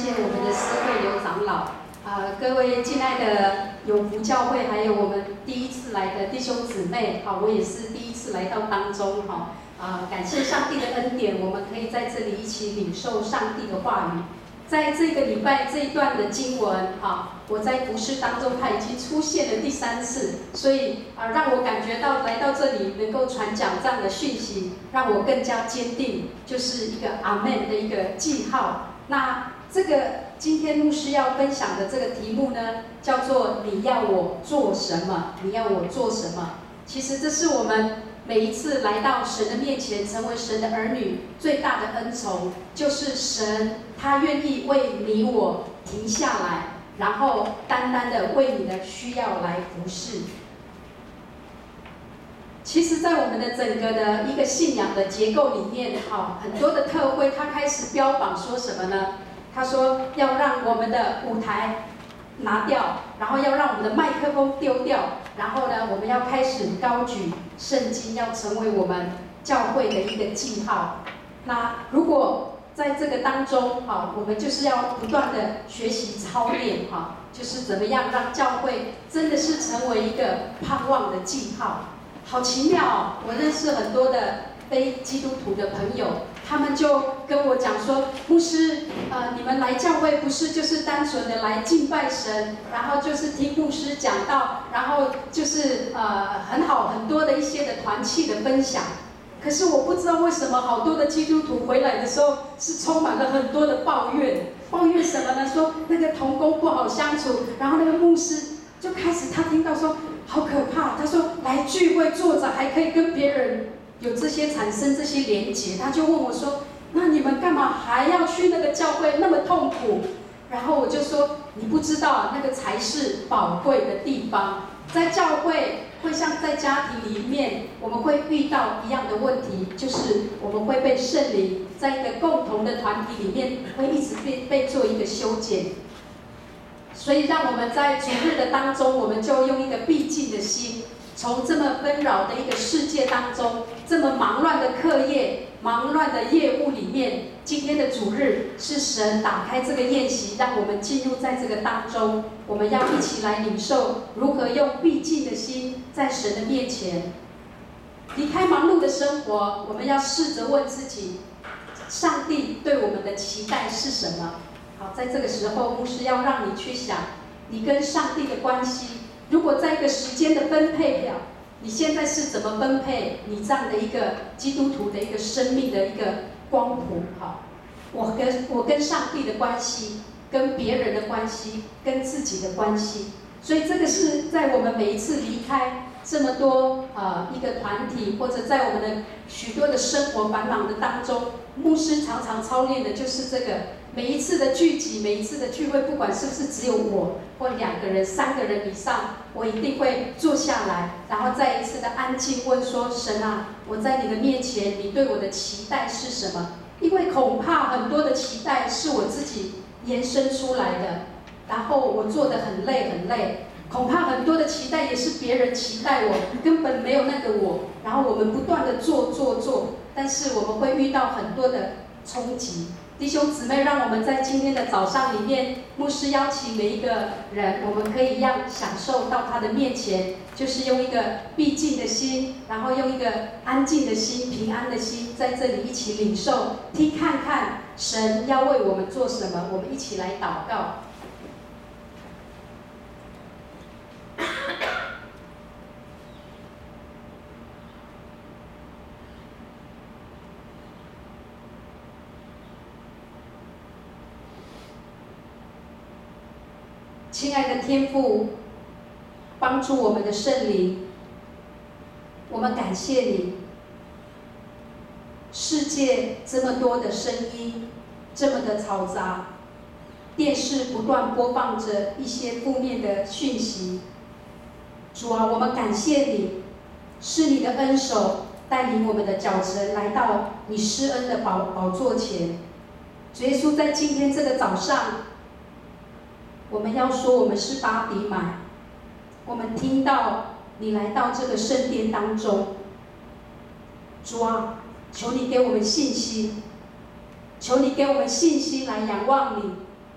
谢我们的思慧刘长老，各位敬爱的永福教会，还有我们第一次来的弟兄姊妹，好，我也是第一次来到当中，哈，感谢上帝的恩典，我们可以在这里一起领受上帝的话语。在这个礼拜这一段的经文，我在服事当中，它已经出现了第3次，所以让我感觉到来到这里能够传讲这样的讯息，让我更加坚定，就是一个阿们的一个记号。那这个今天牧师要分享的这个题目呢，叫做你要我做什么？你要我做什么？其实这是我们每一次来到神的面前，成为神的儿女最大的恩宠，就是神他愿意为你我停下来，然后单单的为你的需要来服侍。其实，在我们的整个的一个信仰的结构里面，很多的特会他开始标榜说什么呢？他说要让我们的舞台拿掉，然后要让我们的麦克风丢掉，然后呢，我们要开始高举圣经，要成为我们教会的一个记号。那如果在这个当中，我们就是要不断的学习操练，就是怎么样让教会真的是成为一个盼望的记号。好奇妙哦！我认识很多的非基督徒的朋友，他们就跟我讲说，牧师，你们来教会不是就是单纯的来敬拜神，然后就是听牧师讲道，然后就是很好很多的一些的团契的分享。可是我不知道为什么好多的基督徒回来的时候是充满了很多的抱怨，抱怨什么呢？说那个同工不好相处，然后那个牧师就开始他听到说好可怕，他说来聚会坐着还可以跟别人有这些产生这些连结，他就问我说，那你们干嘛还要去那个教会那么痛苦？然后我就说，你不知道那个才是宝贵的地方。在教会会像在家庭里面，我们会遇到一样的问题，就是我们会被圣灵在一个共同的团体里面，会一直被做一个修剪。所以让我们在主日的当中，我们就用一个必敬的心，从这么纷扰的一个世界当中，这么忙乱的课业、忙乱的业务里面，今天的主日是神打开这个宴席，让我们进入在这个当中，我们要一起来领受如何用必敬的心在神的面前离开忙碌的生活。我们要试着问自己，上帝对我们的期待是什么？好，在这个时候，牧师要让你去想，你跟上帝的关系。如果在一个时间的分配表，你现在是怎么分配你这样的一个基督徒的一个生命的一个光谱？好，我跟上帝的关系，跟别人的关系，跟自己的关系。所以这个是在我们每一次离开这么多一个团体，或者在我们的许多的生活繁忙的当中，牧师常常操练的就是这个。每一次的聚集，每一次的聚会，不管是不是只有我或2个人、3个人以上，我一定会坐下来，然后再一次的安静问说：神啊，我在你的面前，你对我的期待是什么？因为恐怕很多的期待是我自己延伸出来的，然后我做得很累很累。恐怕很多的期待也是别人期待我，根本没有那个我。然后我们不断的做，但是我们会遇到很多的冲击。弟兄姊妹，让我们在今天的早上里面，牧师邀请每一个人，我们可以让享受到他的面前，就是用一个必敬的心，然后用一个安静的心、平安的心，在这里一起领受，听看看神要为我们做什么，我们一起来祷告。亲爱的天父，帮助我们的圣灵，我们感谢你。世界这么多的声音，这么的嘈杂，电视不断播放着一些负面的讯息。主啊，我们感谢你，是你的恩手带领我们的脚程来到你施恩的宝座前。主耶稣，在今天这个早上，我们要说我们是巴比买，我们听到你来到这个圣殿当中。主啊，求你给我们信心，求你给我们信心来仰望你，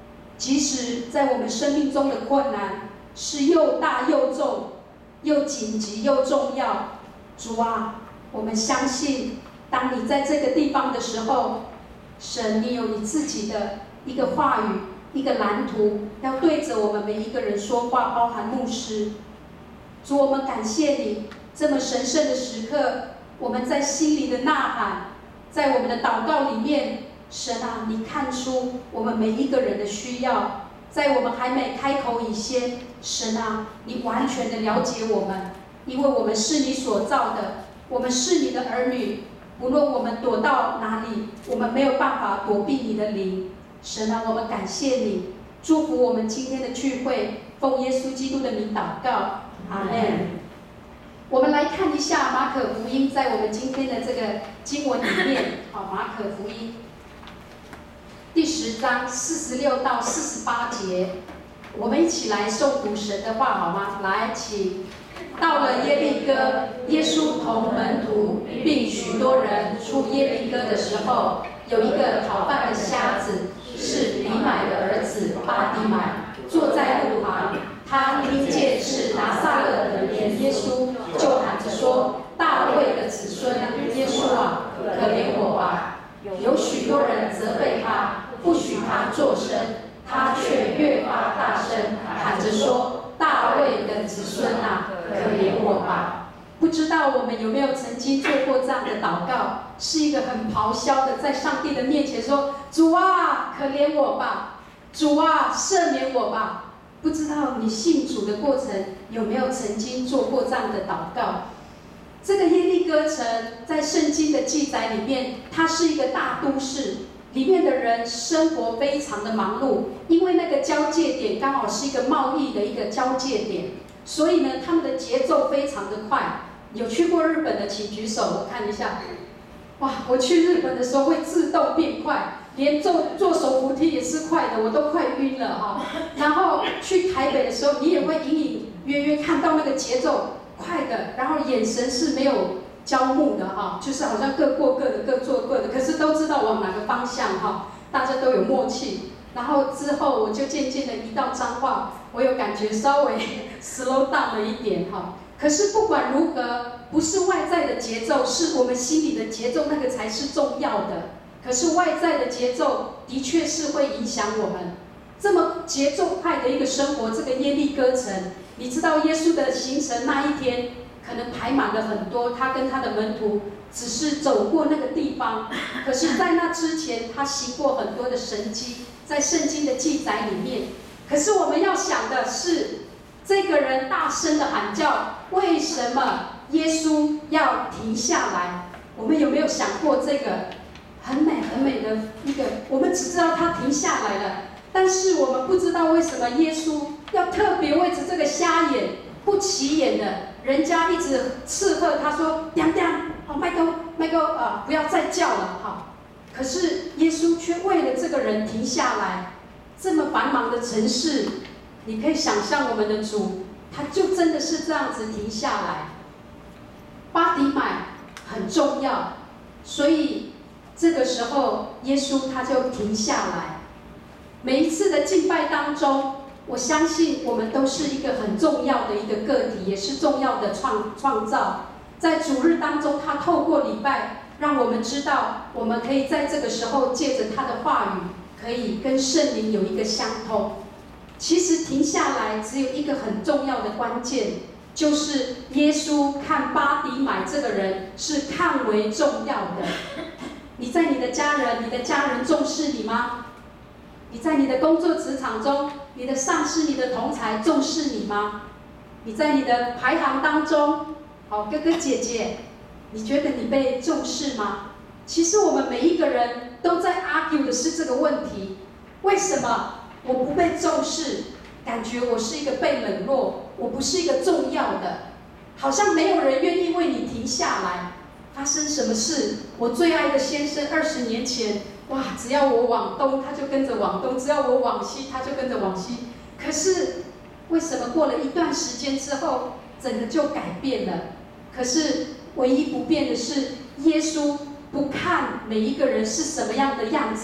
即使在我们生命中的困难是又大又重、又紧急又重要，主啊，我们相信，当你在这个地方的时候，神，你有你自己的一个话语、一个蓝图，要对着我们每一个人说话，包含牧师。主，我们感谢你，这么神圣的时刻，我们在心里的呐喊，在我们的祷告里面，神啊，你看出我们每一个人的需要，在我们还没开口以前，神啊，你完全的了解我们，因为我们是你所造的，我们是你的儿女，无论我们躲到哪里，我们没有办法躲避你的灵。神啊，我们感谢你，祝福我们今天的聚会，奉耶稣基督的名祷告。阿们。我们来看一下马可福音，在我们今天的这个经文里面，好，马可福音第10章46到48节，我们一起来诵读神的话，好吗？来，请。到了耶利哥，耶稣同门徒并许多人出耶利哥的时候，有一个讨饭的瞎子，是比买的儿子巴底买，坐在路旁。他听见是拿撒勒的人耶稣，就喊着说：“大卫的子孙耶稣啊，可怜我吧！”有许多人责备他，不许他作声，他却越发大声喊着说：“大卫的子孙啊，可怜我吧！”不知道我们有没有曾经做过这样的祷告，是一个很咆哮的，在上帝的面前说：“主啊，可怜我吧！主啊，赦免我吧！”不知道你信主的过程有没有曾经做过这样的祷告？这个耶利哥城在圣经的记载里面，它是一个大都市，里面的人生活非常的忙碌，因为那个交界点刚好是一个贸易的一个交界点，所以呢，他们的节奏非常的快。有去过日本的请举手，我看一下。哇，我去日本的时候会自动变快，连坐手扶梯也是快的，我都快晕了哈。然后去台北的时候，你也会隐隐约约看到那个节奏快的，然后眼神是没有交目的哈，就是好像各过各的，各做各的，可是都知道往哪个方向哈，大家都有默契。然后之后我就渐渐的移到彰化，我有感觉稍微 slow down 了一点哈。可是不管如何，不是外在的节奏，是我们心里的节奏，那个才是重要的。可是外在的节奏的确是会影响我们。这么节奏快的一个生活，这个耶利哥城，你知道耶稣的行程那一天可能排满了很多，他跟他的门徒只是走过那个地方，可是在那之前他行过很多的神迹，在圣经的记载里面。可是我们要想的是，这个人大声的喊叫，为什么耶稣要停下来？我们有没有想过这个很美很美的一个？我们只知道他停下来了，但是我们不知道为什么耶稣要特别为着这个瞎眼不起眼的人家一直斥喝他说：“叮叮，好，麦克啊，不要再叫了哈。”可是耶稣却为了这个人停下来。这么繁忙的城市，你可以想象我们的主，他就真的是这样子停下来。巴底买很重要，所以这个时候耶稣他就停下来。每一次的敬拜当中，我相信我们都是一个很重要的一个个体，也是重要的创造。在主日当中，他透过礼拜，让我们知道，我们可以在这个时候借着他的话语，可以跟圣灵有一个相通。其实停下来只有一个很重要的关键，就是耶稣看巴底买这个人是看为重要的。你在你的家人重视你吗？你在你的工作职场中，你的上司、你的同儕重视你吗？你在你的排行当中，好，哥哥姐姐，你觉得你被重视吗？其实我们每一个人都在 argue 的是这个问题：为什么我不被重视？感觉我是一个被冷落，我不是一个重要的，好像没有人愿意为你停下来。发生什么事？我最爱的先生20年前，哇，只要我往东，他就跟着往东；只要我往西，他就跟着往西。可是为什么过了一段时间之后，整个就改变了？可是唯一不变的是，耶稣不看每一个人是什么样的样子，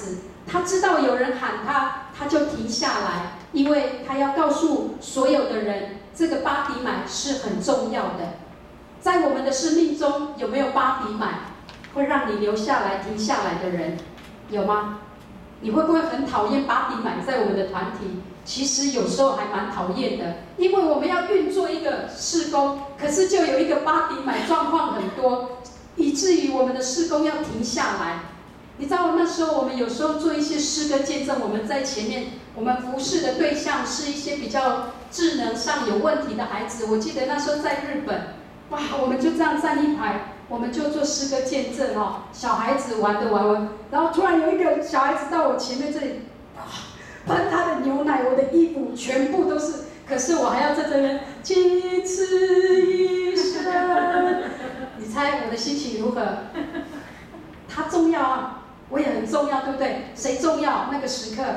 他知道有人喊他，他就停下来，因为他要告诉所有的人，这个巴迪买是很重要的。在我们的生命中，有没有巴迪买会让你留下来、停下来的人？有吗？你会不会很讨厌巴迪买在我们的团体？其实有时候还蛮讨厌的，因为我们要运作一个事工，可是就有一个巴迪买状况很多，以至于我们的事工要停下来。你知道那时候我们有时候做一些诗歌见证，我们在前面，我们服侍的对象是一些比较智能上有问题的孩子。我记得那时候在日本，哇，我们就这样站一排，我们就做诗歌见证哦，小孩子玩的玩，然后突然有一个小孩子到我前面这里，喷他的牛奶，我的衣服全部都是，可是我还要在这边几次一生，你猜我的心情如何？他重要啊，我也很重要，对不对？谁重要？那个时刻，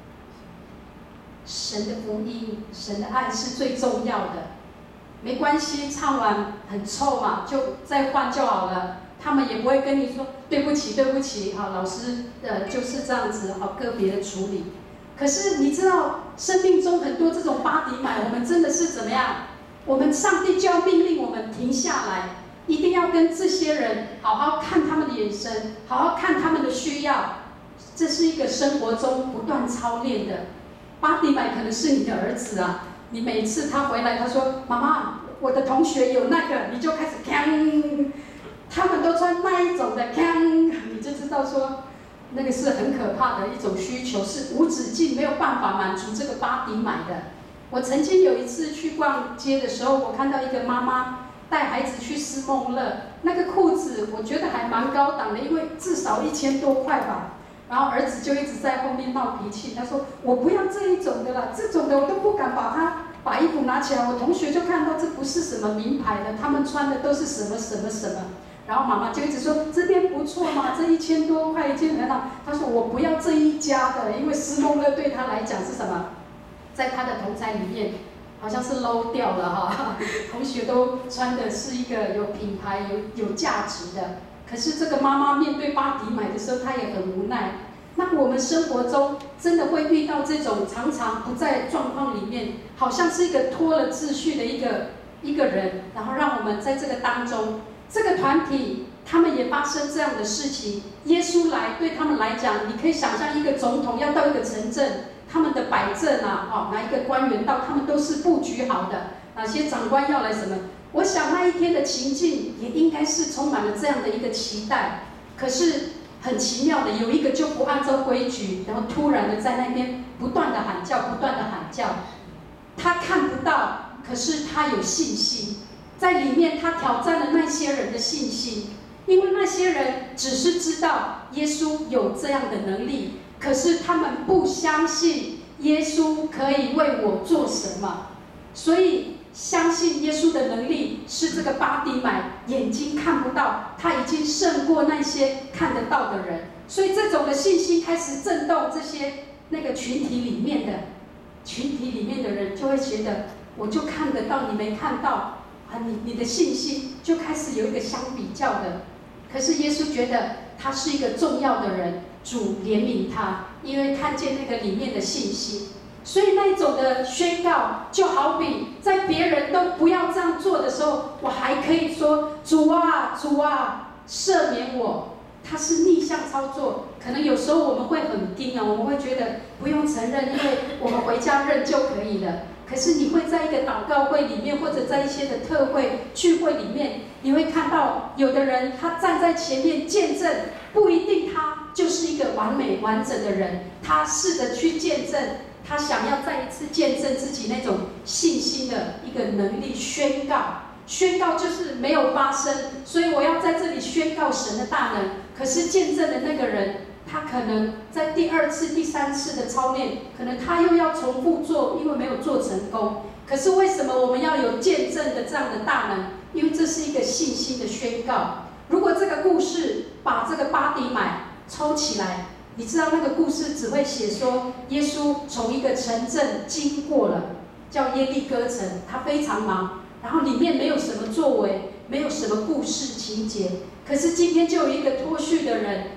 神的福音、神的爱是最重要的。没关系，唱完很臭嘛，就再换就好了。他们也不会跟你说对不起，对不起，好，老师就是这样子，好个别的处理。可是你知道，生命中很多这种巴迪买，我们真的是怎么样？我们上帝就要命令我们停下来，一定要跟这些人好好看他们的眼神，好好看他们的需要。这是一个生活中不断操练的。巴迪买可能是你的儿子啊，你每次他回来，他说：“妈妈，我的同学有那个”，你就开始锵，他们都穿那一种的锵，你就知道说。那个是很可怕的一种需求，是无止境没有办法满足这个巴迪买的。我曾经有一次去逛街的时候，我看到一个妈妈带孩子去思梦乐，那个裤子我觉得还蛮高档的，因为至少1000多块吧。然后儿子就一直在后面闹脾气，他说：“我不要这一种的了，这种的我都不敢把衣服拿起来。”我同学就看到这不是什么名牌的，他们穿的都是什么什么什么。然后妈妈就一直说这边不错嘛，这1000多块一件很好。她说我不要这一家的，因为思梦乐对她来讲是什么，在她的同侪里面好像是 low 掉了哈。同学都穿的是一个有品牌、有价值的，可是这个妈妈面对巴迪买的时候，她也很无奈。那我们生活中真的会遇到这种常常不在状况里面，好像是一个脱了秩序的一个人，然后让我们在这个当中。这个团体，他们也发生这样的事情。耶稣来，对他们来讲，你可以想象一个总统要到一个城镇，他们的摆阵啊，哪一个官员到，他们都是布局好的。哪些长官要来什么？我想那一天的情境也应该是充满了这样的一个期待。可是很奇妙的，有一个就不按照规矩，然后突然的在那边不断的喊叫，不断的喊叫。他看不到，可是他有信心。在里面，他挑战了那些人的信心，因为那些人只是知道耶稣有这样的能力，可是他们不相信耶稣可以为我做什么，所以相信耶稣的能力是这个巴迪买眼睛看不到，他已经胜过那些看得到的人，所以这种的信心开始震动这些那个群体里面的人就会觉得，我就看得到，你没看到。你的信心就开始有一个相比较的，可是耶稣觉得他是一个重要的人，主怜悯他，因为看见那个里面的信心，所以那一种的宣告，就好比在别人都不要这样做的时候，我还可以说主啊，主啊，赦免我。他是逆向操作，可能有时候我们会很硬啊，我们会觉得不用承认，因为我们回家认就可以了。可是你会在一个祷告会里面，或者在一些的特会聚会里面，你会看到有的人他站在前面见证，不一定他就是一个完美完整的人，他试着去见证，他想要再一次见证自己那种信心的一个能力，宣告就是没有发生，所以我要在这里宣告神的大能。可是见证的那个人，他可能在第2次、第3次的操练，可能他又要重复做，因为没有做成功。可是为什么我们要有见证的这样的大能？因为这是一个信心的宣告。如果这个故事把这个巴迪买抽起来，你知道那个故事只会写说，耶稣从一个城镇经过了，叫耶利哥城，他非常忙。然后里面没有什么作为，没有什么故事情节，可是今天就有一个脱序的人，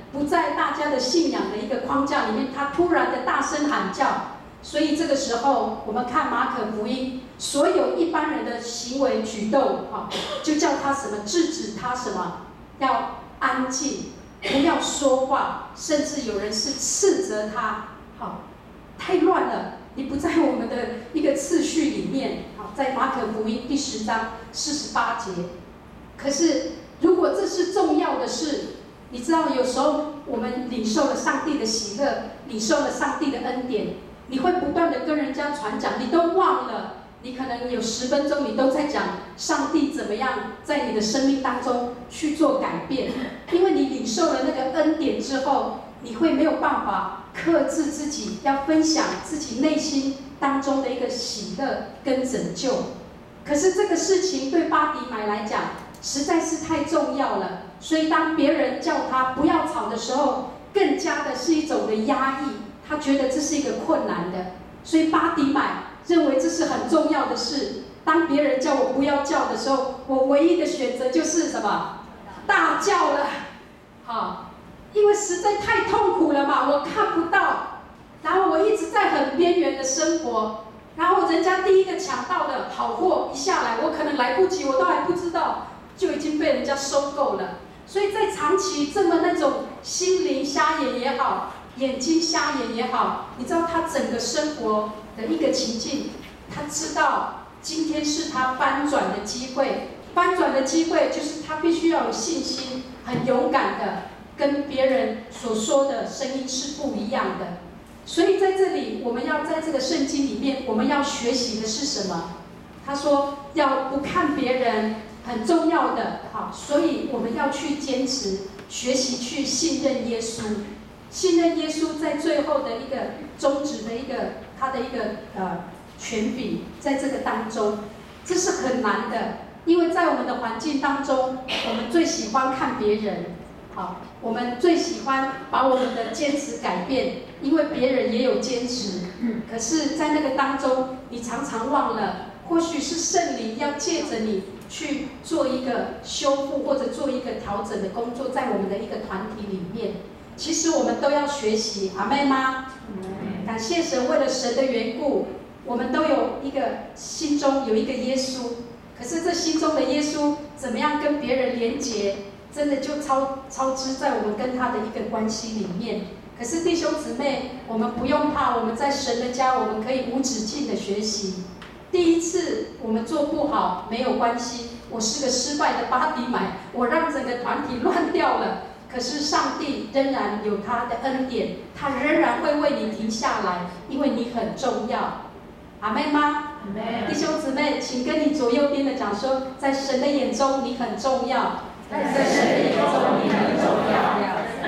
不在大家的信仰的一个框架里面，他突然的大声喊叫。所以这个时候，我们看马可福音，所有一般人的行为举动，就叫他什么，制止他什么，要安静，不要说话，甚至有人是斥责他，太乱了，你不在我们的一个次序里面。在马可福音第10章48节。可是如果这是重要的事，你知道有时候我们领受了上帝的喜乐，领受了上帝的恩典，你会不断的跟人家传讲，你都忘了，你可能有10分钟你都在讲上帝怎么样在你的生命当中去做改变，因为你领受了那个恩典之后，你会没有办法克制自己，要分享自己内心当中的一个喜乐跟拯救。可是这个事情对巴迪买来讲实在是太重要了，所以当别人叫他不要吵的时候，更加的是一种的压抑，他觉得这是一个困难的。所以巴迪买认为这是很重要的事。当别人叫我不要叫的时候，我唯一的选择就是什么？大叫了。因为实在太痛苦了嘛，我看不到，然后我一直在很边缘的生活，然后人家第一个抢到的好货一下来，我可能来不及，我都还不知道，就已经被人家收购了。所以在长期这么那种心灵瞎眼也好，眼睛瞎眼也好，你知道他整个生活的一个情境，他知道今天是他翻转的机会。翻转的机会就是他必须要有信心，很勇敢的跟别人所说的声音是不一样的。所以在这里，我们要在这个圣经里面，我们要学习的是什么？他说要不看别人，很重要的。所以我们要去坚持学习，去信任耶稣，信任耶稣在最后的一个终止的一个他的一个权柄，在这个当中，这是很难的。因为在我们的环境当中，我们最喜欢看别人，我们最喜欢把我们的坚持改变，因为别人也有坚持。可是，在那个当中，你常常忘了，或许是圣灵要借着你去做一个修复或者做一个调整的工作，在我们的一个团体里面。其实我们都要学习，阿妹吗？感谢神，为了神的缘故，我们都有一个心中有一个耶稣。可是这心中的耶稣怎么样跟别人连结，真的就超支在我们跟他的一个关系里面。可是弟兄姊妹，我们不用怕，我们在神的家，我们可以无止境的学习。第一次我们做不好没有关系，我是个失败的巴迪买，我让整个团体乱掉了。可是上帝仍然有他的恩典，他仍然会为你停下来，因为你很重要。阿妹吗？弟兄姊妹，请跟你左右边的讲说，在神的眼中你很重要， 在神的眼中你很重要。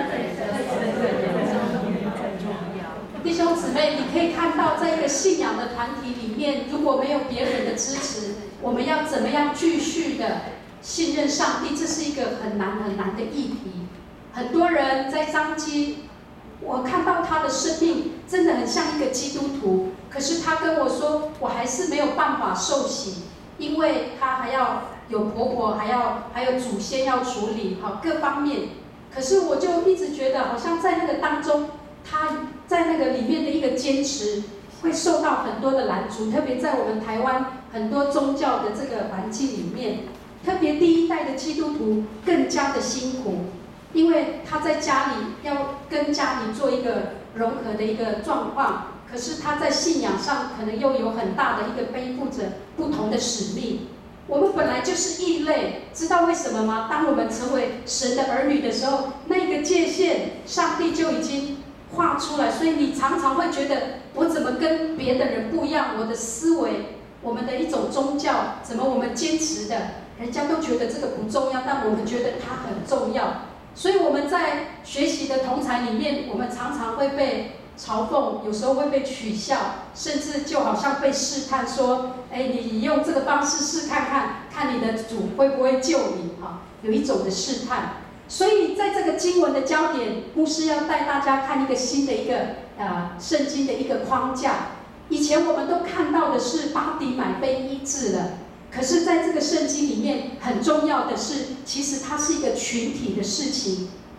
弟兄姊妹，你可以看到，在一个信仰的团体里面，如果没有别人的支持，我们要怎么样继续的信任上帝？这是一个很难很难的议题。很多人在张基，我看到他的生命真的很像一个基督徒，可是他跟我说，我还是没有办法受洗，因为他还要有婆婆，还有祖先要处理，各方面。可是我就一直觉得，好像在那个当中，他在那个里面的一个坚持，会受到很多的拦阻，特别在我们台湾很多宗教的这个环境里面，特别第一代的基督徒更加的辛苦。因为他在家里要跟家里做一个融合的一个状况，可是他在信仰上可能又有很大的一个背负着不同的使命。我们本来就是异类，知道为什么吗？当我们成为神的儿女的时候，那个界限上帝就已经画出来，所以你常常会觉得，我怎么跟别的人不一样？我的思维，我们的一种宗教，怎么我们坚持的，人家都觉得这个不重要，但我们觉得它很重要。所以我们在学习的同侪里面，我们常常会被嘲讽，有时候会被取笑，甚至就好像被试探说，你用这个方式试看看，看你的主会不会救你，有一种的试探。所以在这个经文的焦点，牧师要带大家看一个新的一个圣经的一个框架。以前我们都看到的是巴迪买被医治了。可是在这个圣经里面很重要的是，其实它是一个群体的事情，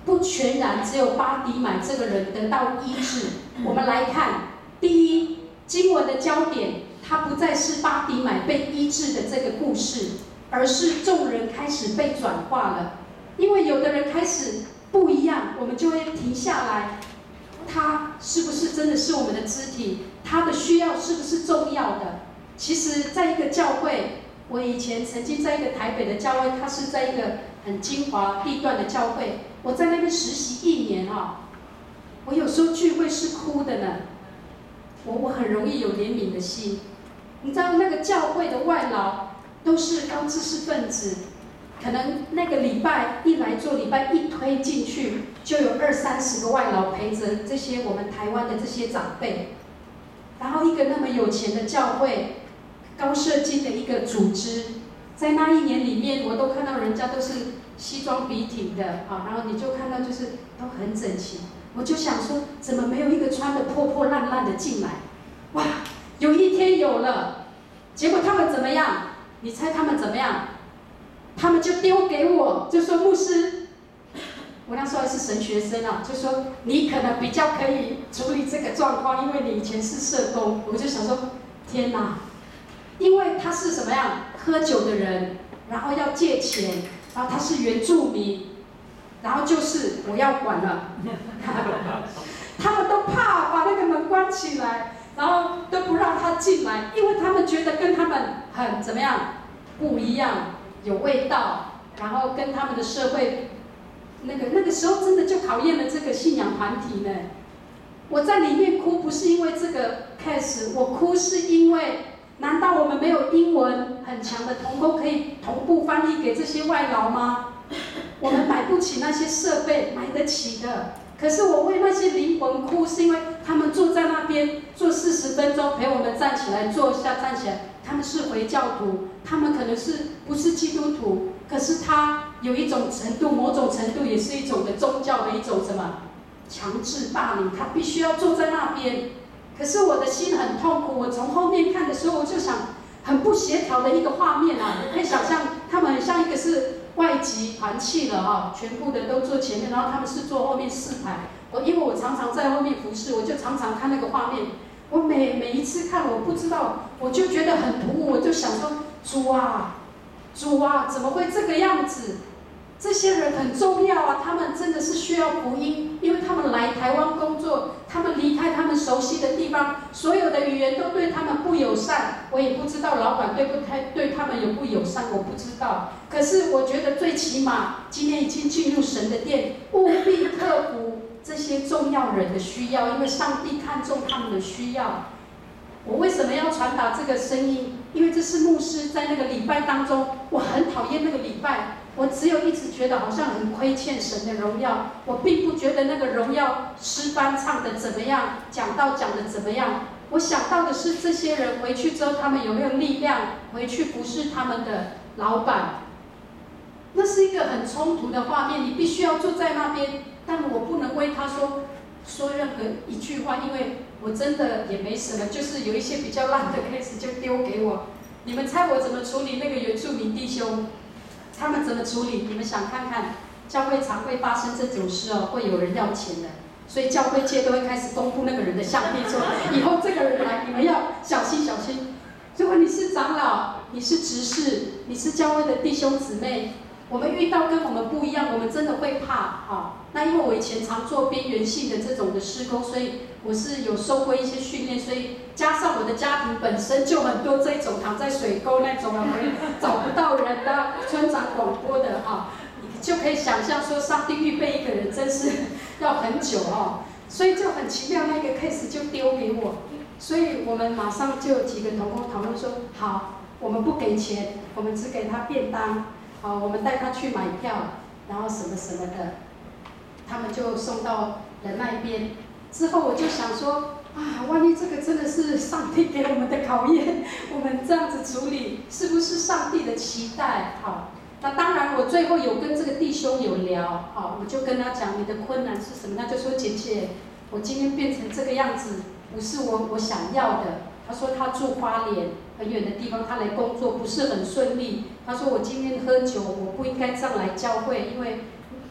不全然只有巴迪买这个人得到医治。我们来看，第一，经文的焦点，它不再是巴迪买被医治的这个故事，而是众人开始被转化了。因为有的人开始不一样，我们就会停下来，他是不是真的是我们的肢体？他的需要是不是重要的？其实，在一个教会，我以前曾经在一个台北的教会，它是在一个很精华地段的教会，我在那边实习1年我有时候聚会是哭的呢。我很容易有怜悯的心，你知道那个教会的外劳都是高知识分子，可能那个礼拜一来做礼拜一推进去，就有20-30个外劳陪着这些我们台湾的这些长辈，然后一个那么有钱的教会，高社经的一个组织，在那1年里面，我都看到人家都是西装笔挺的然后你就看到就是都很整齐。我就想说，怎么没有一个穿得破破烂烂的进来？哇，有一天有了，结果他们怎么样？你猜他们怎么样？他们就丢给我，就说牧师，我那时候还是神学生就说你可能比较可以处理这个状况，因为你以前是社工。我就想说，天哪！因为他是什么样？喝酒的人，然后要借钱，然后他是原住民。然后就是我要管了，他们都怕把那个门关起来，然后都不让他进来，因为他们觉得跟他们很怎么样不一样，有味道，然后跟他们的社会那个时候真的就考验了这个信仰团体呢。我在里面哭不是因为这个 case， 我哭是因为难道我们没有英文很强的同工可以同步翻译给这些外劳吗？我们买不起那些设备，买得起的。可是我为那些灵魂哭，是因为他们坐在那边坐40分钟，陪我们站起来坐下站起来。他们是回教徒，他们可能不是基督徒，可是他有一种程度，某种程度也是一种的宗教的一种什么强制霸凌，他必须要坐在那边。可是我的心很痛苦，我从后面看的时候，我就想很不协调的一个画面你可以想象，他们很像一个是外籍团契了全部的都坐前面，然后他们是坐后面4排。因为我常常在后面服侍，我就常常看那个画面。我每一次看，我不知道，我就觉得很突兀，我就想说，主啊，怎么会这个样子？这些人很重要他们真的是需要福音，因为他们来台湾工作，他们离开他们熟悉的地方，所有的语言都对他们不友善。我也不知道老板对他们有不友善，我不知道。可是我觉得最起码今天已经进入神的殿，务必克服这些重要人的需要，因为上帝看重他们的需要。我为什么要传达这个声音？因为这是牧师在那个礼拜当中，我很讨厌那个礼拜。我只有一直觉得好像很亏欠神的荣耀，我并不觉得那个荣耀诗班唱的怎么样，讲道讲的怎么样。我想到的是这些人回去之后，他们有没有力量回去服侍他们的老板？那是一个很冲突的画面，你必须要坐在那边，但我不能为他说任何一句话，因为我真的也没什么，就是有一些比较烂的 case 就丢给我。你们猜我怎么处理那个原住民弟兄？他们怎么处理？你们想看看，教会常会发生这种事会有人要钱的，所以教会界都会开始公布那个人的相片，说以后这个人来，你们要小心小心。如果你是长老，你是执事，你是教会的弟兄姊妹，我们遇到跟我们不一样，我们真的会怕那因为我以前常做边缘性的这种的事工，所以我是有受过一些训练，所以加上我的家庭本身就很多这种躺在水沟那种找不到人的村长广播的你就可以想象说，上帝预备一个人真是要很久所以就很奇妙，那个 case 就丢给我，所以我们马上就有几个同工讨论说，好，我们不给钱，我们只给他便当，我们带他去买票，然后什么什么的。他们就送到了那边，之后我就想说万一这个真的是上帝给我们的考验，我们这样子处理是不是上帝的期待？那当然我最后有跟这个弟兄有聊，我就跟他讲你的困难是什么，他就说姐姐，我今天变成这个样子，不是我想要的。他说他住花莲很远的地方，他来工作不是很顺利。他说我今天喝酒，我不应该这样来教会，因为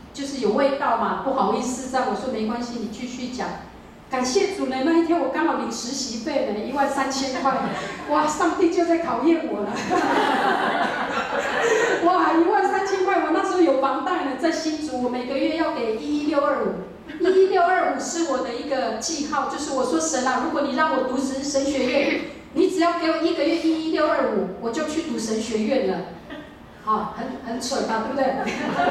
就是有味道嘛，不好意思这样。我说没关系，你继续讲。感谢主呢，那一天我刚好领实习费呢，13000块，哇，上帝就在考验我了。哇，13000块，我那时候有房贷呢，在新竹，我每个月要给11625，11625是我的一个记号，就是我说神啊，如果你让我读神学院，你只要给我1个月11625，我就去读神学院了。好，很蠢吧，对不对？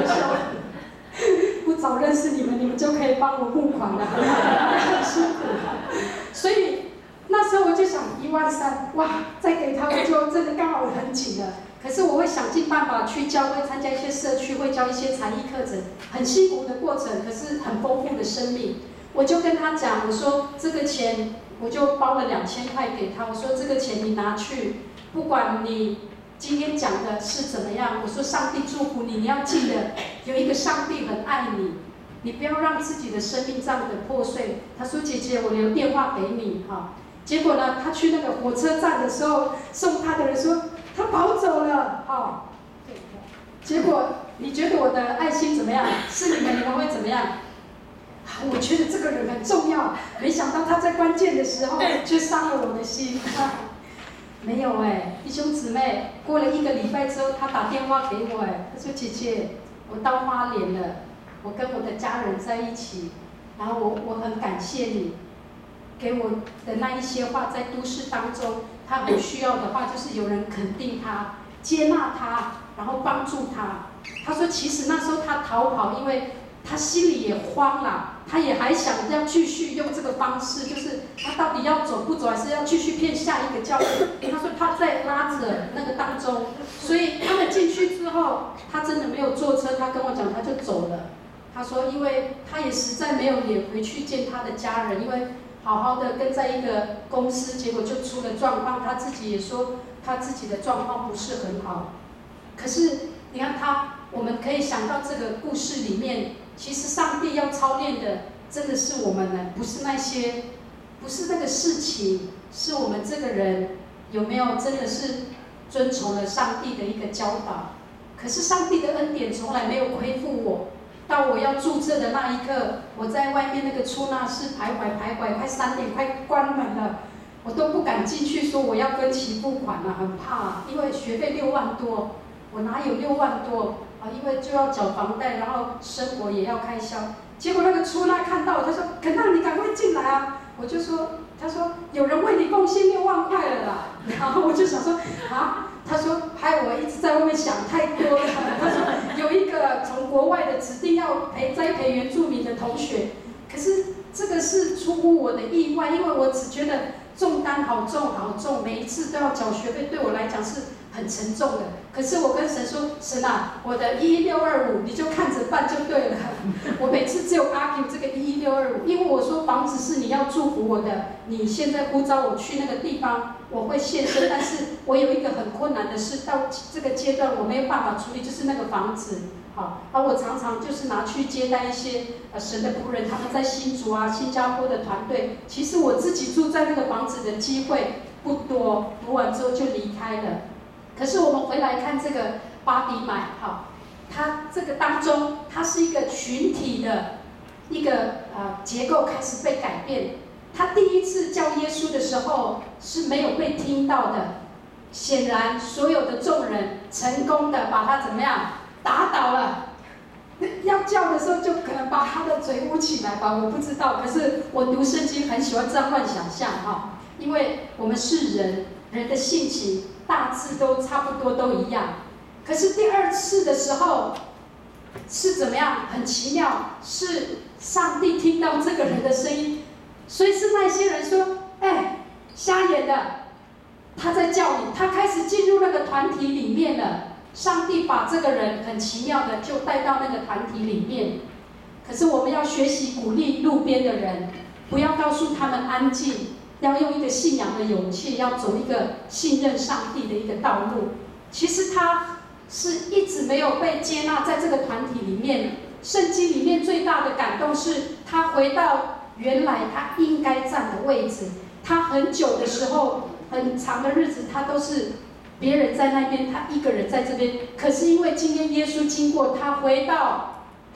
不早认识你们，你们就可以帮我募款了，很辛苦。所以那时候我就想13000，哇，再给他我就真的刚好很紧了。可是我会想尽办法去教会参加一些社区，会教一些才艺课程，很辛苦的过程，可是很丰富的生命。我就跟他讲，我说这个钱我就包了2000块给他，我说这个钱你拿去，不管你今天讲的是怎么样，我说上帝祝福你，你要记得有一个上帝很爱你，你不要让自己的生命这样的破碎。他说姐姐，我留电话给你哈。结果呢，他去那个火车站的时候，送他的人说他跑走了，哈。结果你觉得我的爱心怎么样？是你们会怎么样？我觉得这个人很重要，没想到他在关键的时候却伤了我的心。没有弟兄姊妹，过了1个礼拜之后，他打电话给我他说姐姐，我到花莲了，我跟我的家人在一起，然后我很感谢你给我的那一些话，在都市当中，他很需要的话就是有人肯定他、接纳他，然后帮助他。他说其实那时候他逃跑，因为他心里也慌了，他也还想要继续用这个方式，就是他到底要走不走，还是要继续骗下一个教会？他说他在拉扯那个当中，所以他们进去之后，他真的没有坐车，他跟我讲他就走了。他说因为他也实在没有脸回去见他的家人，因为好好的跟在一个公司，结果就出了状况，他自己也说他自己的状况不是很好。可是你看我们可以想到这个故事里面，其实上帝要操练的真的是我们呢，不是那个事情，是我们这个人有没有真的是遵从了上帝的一个教导。可是上帝的恩典从来没有亏负我，到我要注册的那一刻，我在外面那个出纳室徘徊，快3点快关门了，我都不敢进去说我要分期付款了，很怕，因为学费6万多，我哪有6万多？因为就要缴房贷，然后生活也要开销。结果那个出纳看到，他说：“肯娜，你赶快进来啊！”我就说：“他说有人为你贡献6万块了啦。”然后我就想说啊，他说害我一直在外面想太多了。他说有一个从国外的指定要栽培原住民的同学，可是这个是出乎我的意外，因为我只觉得重担好重，每一次都要缴学费，对我来讲是很沉重的。可是我跟神说，神啊，我的11625你就看着办就对了。我每次只有 argue 这个11625，因为我说房子是你要祝福我的，你现在呼召我去那个地方，我会献身，但是我有一个很困难的事，到这个阶段我没有办法处理，就是那个房子。好，我常常就是拿去接待一些神的仆人，他们在新竹啊、新加坡的团队。其实我自己住在那个房子的机会不多，读完之后就离开了。可是我们回来看这个巴迪买，它这个当中，它是一个群体的一个结构开始被改变。他第一次叫耶稣的时候是没有被听到的，显然所有的众人成功的把他怎么样？打倒了，要叫的时候就可能把他的嘴捂起来吧，我不知道。可是我读圣经很喜欢这样乱想象因为我们是人，人的性情大致都差不多都一样。可是第2次的时候是怎么样？很奇妙，是上帝听到这个人的声音，所以是那些人说：“瞎眼的，他在叫你。”他开始进入那个团体里面了。上帝把这个人很奇妙的就带到那个团体里面。可是我们要学习鼓励路边的人，不要告诉他们安静，要用一个信仰的勇气，要走一个信任上帝的一个道路。其实他是一直没有被接纳在这个团体里面。圣经里面最大的感动是他回到原来他应该站的位置。他很久的时候，很长的日子，他都是别人在那边，他一个人在这边。可是因为今天耶稣经过，他回到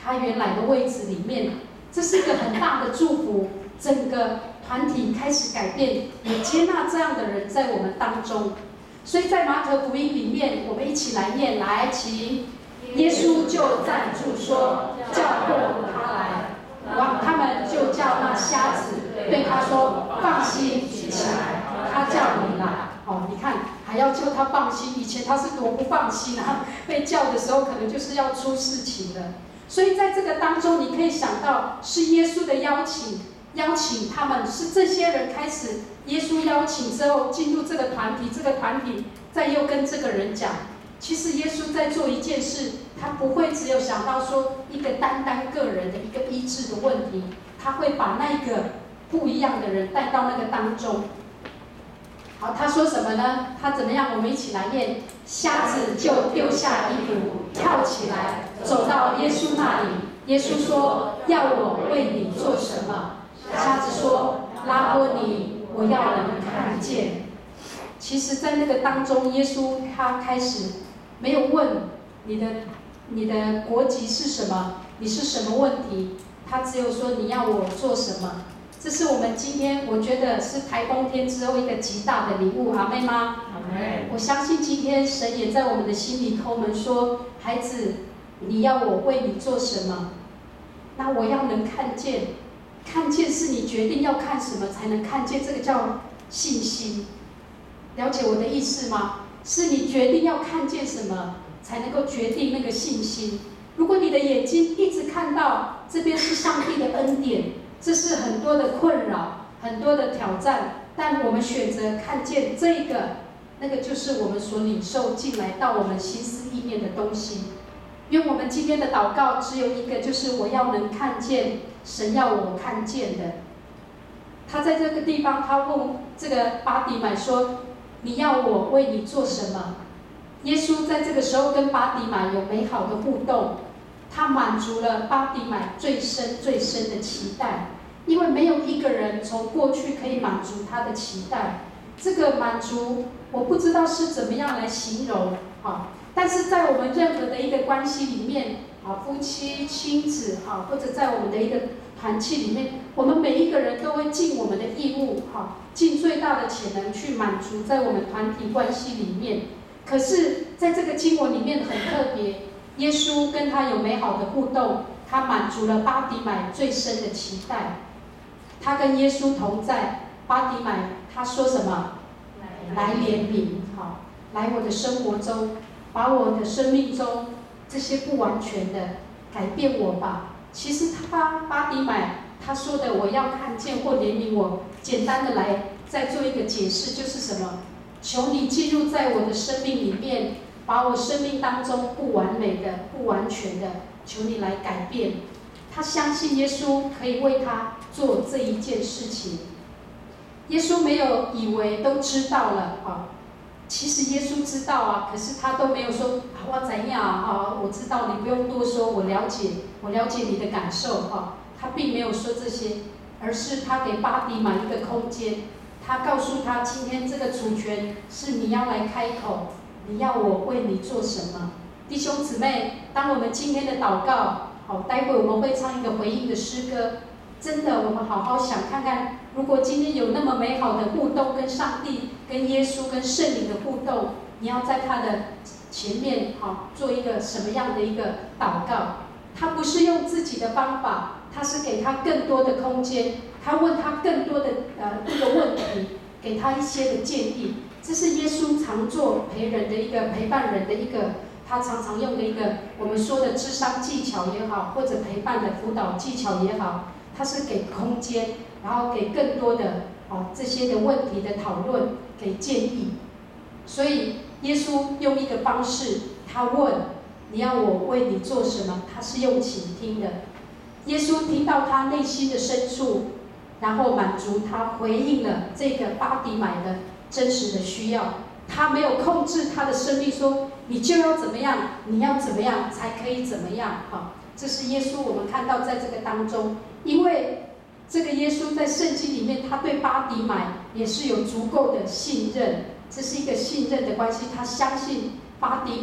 他原来的位置里面。这是一个很大的祝福，整个团体开始改变，也接纳这样的人在我们当中。所以在马可福音里面，我们一起来念，来，请。耶稣就站住说：“叫过他来。”他们就叫那瞎子，对他说：“放心，举起来，他叫你来。”哦，你看，还要叫他放心。以前他是多不放心啊！被叫的时候，可能就是要出事情了。所以在这个当中，你可以想到是耶稣的邀请他们，是这些人开始，耶稣邀请之后进入这个团体，这个团体再又跟这个人讲，其实耶稣在做一件事，他不会只有想到说一个单个人的一个医治的问题，他会把那个不一样的人带到那个当中。好，他说什么呢？他怎么样？我们一起来念。瞎子就丢下衣服，跳起来，走到耶稣那里。耶稣说：“要我为你做什么？”瞎子说：“拉波尼，我要能看见。”其实，在那个当中，耶稣他开始没有问你的国籍是什么，你是什么问题，他只有说你要我做什么。这是我们今天我觉得是台风天之后一个极大的礼物，阿妹吗？我相信今天神也在我们的心里叩门说：“孩子，你要我为你做什么？那我要能看见，看见是你决定要看什么才能看见，这个叫信心。了解我的意思吗？是你决定要看见什么，才能够决定那个信心。如果你的眼睛一直看到这边是上帝的恩典，这是很多的困扰，很多的挑战，但我们选择看见这个，那个就是我们所领受进来到我们心思意念的东西。因为我们今天的祷告只有一个，就是我要能看见神要我看见的。他在这个地方，他问这个巴底买说：“你要我为你做什么？”耶稣在这个时候跟巴底买有美好的互动，他满足了巴底买最深的期待，因为没有一个人从过去可以满足他的期待。这个满足，我不知道是怎么样来形容啊。但是在我们任何的一个关系里面，啊，夫妻、亲子，啊，或者在我们的一个团契里面，我们每一个人都会尽我们的义务，哈，尽最大的潜能去满足在我们团体关系里面。可是，在这个经文里面很特别，耶稣跟他有美好的互动，他满足了巴底买最深的期待。他跟耶稣同在，巴底买他说什么？来怜悯，好，来我的生活中。把我的生命中这些不完全的改变我吧。其实巴底买他说的我要看见或怜悯我，简单的来再做一个解释，就是什么？求你进入在我的生命里面，把我生命当中不完美的、不完全的，求你来改变。他相信耶稣可以为他做这一件事情。耶稣没有以为都知道了啊。其实耶稣知道啊，可是他都没有说我怎样啊，我知道，你不用多说，我了解你的感受哈。他并没有说这些，而是他给巴底买一个空间，他告诉他今天这个主权是你要来开口，你要我为你做什么？弟兄姊妹，当我们今天的祷告，好，待会我们会唱一个回应的诗歌。真的，我们好好想看看，如果今天有那么美好的互动，跟上帝、跟耶稣、跟圣灵的互动，你要在他的前面，好，做一个什么样的一个祷告？他不是用自己的方法，他是给他更多的空间，他问他更多的这个问题，给他一些的建议。这是耶稣常做陪人的一个陪伴人的一个，他常常用的一个我们说的智商技巧也好，或者陪伴的辅导技巧也好。他是给空间，然后给更多的这些的问题的讨论，给建议。所以耶稣用一个方式，他问你要我为你做什么？他是用倾听的。耶稣听到他内心的深处，然后满足他，回应了这个巴底买的真实的需要。他没有控制他的生命，说你就要怎么样，你要怎么样才可以怎么样。这是耶稣我们看到在这个当中。因为这个耶稣在圣经里面，他对巴底买也是有足够的信任，这是一个信任的关系。他相信巴底买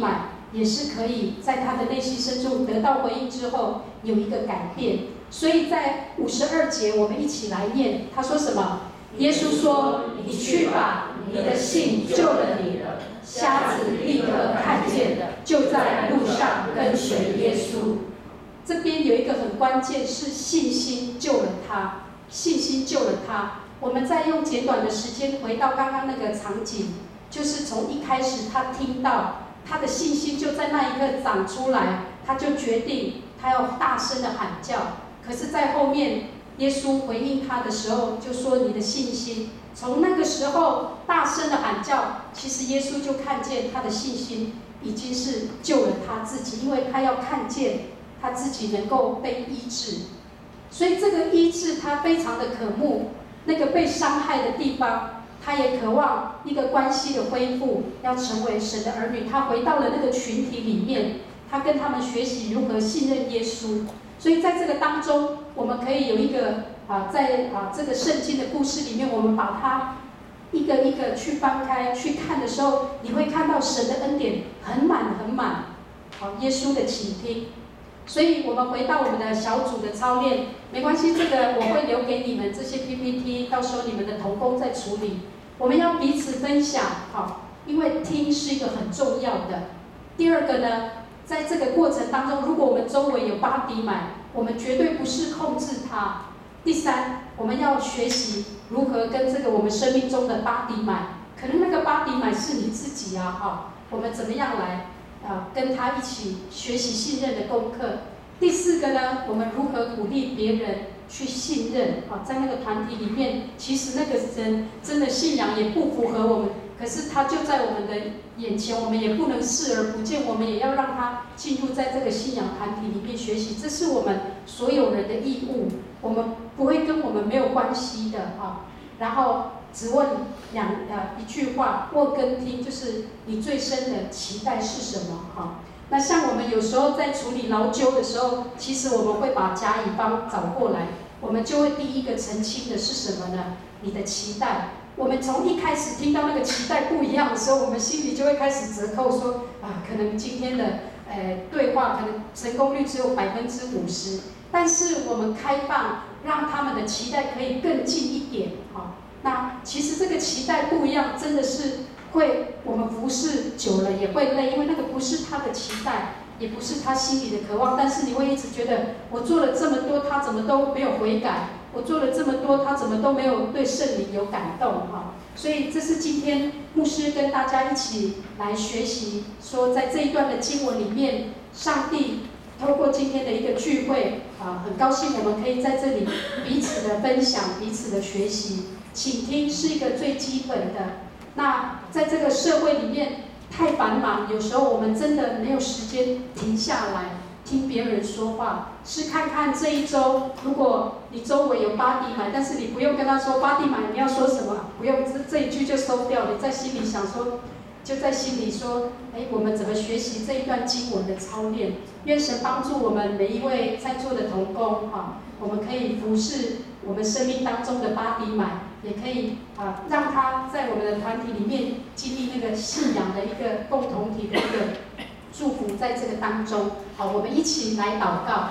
也是可以在他的内心深处得到回应之后有一个改变。所以在52节，我们一起来念，他说什么？耶稣说：“你去吧，你的信救了你了。”瞎子立刻看见了，就在路上跟随耶稣。这边有一个很关键，是信心救了他，信心救了他。我们再用简短的时间回到刚刚那个场景，就是从一开始他听到，他的信心就在那一刻长出来，他就决定他要大声的喊叫。可是，在后面耶稣回应他的时候，就说：“你的信心。”从那个时候大声的喊叫，其实耶稣就看见他的信心已经是救了他自己，因为他要看见他自己能够被医治，所以这个医治他非常的渴慕。那个被伤害的地方，他也渴望一个关系的恢复，要成为神的儿女。他回到了那个群体里面，他跟他们学习如何信任耶稣。所以在这个当中，我们可以有一个在这个圣经的故事里面，我们把它一个一个去翻开去看的时候，你会看到神的恩典很满很满。耶稣的倾听。所以我们回到我们的小组的操练，没关系，这个我会留给你们这些 PPT， 到时候你们的同工再处理。我们要彼此分享，因为听是一个很重要的。第二个呢，在这个过程当中，如果我们周围有巴迪买，我们绝对不是控制它。第三，我们要学习如何跟这个我们生命中的巴迪买，可能那个巴迪买是你自己我们怎么样来跟他一起学习信任的功课。第四个呢，我们如何鼓励别人去信任在那个团体里面，其实那个人真的信仰也不符合我们，可是他就在我们的眼前，我们也不能视而不见，我们也要让他进入在这个信仰团体里面学习，这是我们所有人的义务，我们不会跟我们没有关系的然后只问一句话，问跟听，就是你最深的期待是什么那像我们有时候在处理劳纠的时候，其实我们会把甲乙方找过来，我们就会第一个澄清的是什么呢？你的期待。我们从一开始听到那个期待不一样的时候，我们心里就会开始折扣说可能今天的对话可能成功率只有50%，但是我们开放，让他们的期待可以更近一点那其实这个期待不一样，真的是会我们服侍久了也会累，因为那个不是他的期待，也不是他心里的渴望，但是你会一直觉得我做了这么多，他怎么都没有悔改，我做了这么多，他怎么都没有对圣灵有感动所以这是今天牧师跟大家一起来学习，说在这一段的经文里面，上帝透过今天的一个聚会很高兴我们可以在这里彼此的分享，彼此的学习。倾听是一个最基本的。那在这个社会里面太繁忙，有时候我们真的没有时间停下来听别人说话。是看看这一周，如果你周围有巴迪买，但是你不用跟他说巴迪买你要说什么，不用这一句就收掉，你在心里想说，就在心里说，我们怎么学习这一段经文的操练？愿神帮助我们每一位在座的同工我们可以服侍我们生命当中的巴迪买，也可以让他在我们的团体里面经历那个信仰的一个共同体的一个祝福，在这个当中。好，我们一起来祷告。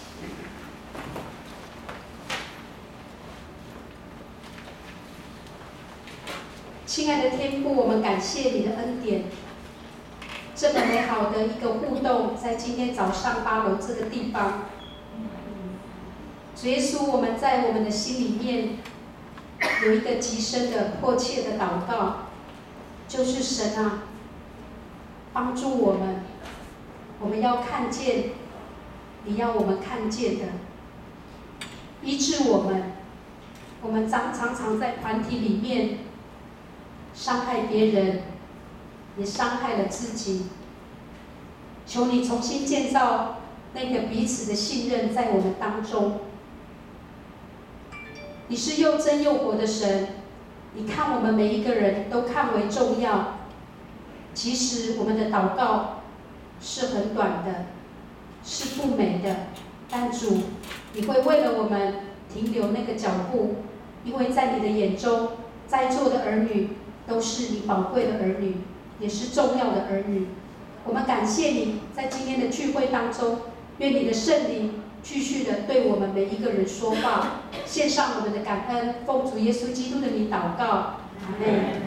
亲爱的天父，我们感谢你的恩典，这么美好的一个互动，在今天早上8楼这个地方。主耶稣，我们在我们的心里面有一个极深的迫切的祷告，就是神帮助我们，我们要看见你要我们看见的，医治我们。我们常常在团体里面伤害别人，也伤害了自己。求你重新建造那个彼此的信任在我们当中。你是又真又活的神，你看我们每一个人都看为重要。即使我们的祷告是很短的，是不美的，但主，你会为了我们停留那个脚步，因为在你的眼中，在座的儿女都是你宝贵的儿女，也是重要的儿女。 我们感谢你在今天的聚会当中，愿你的圣灵继续的对我们每一个人说话，献上我们的感恩，奉主耶稣基督的名祷告，阿们。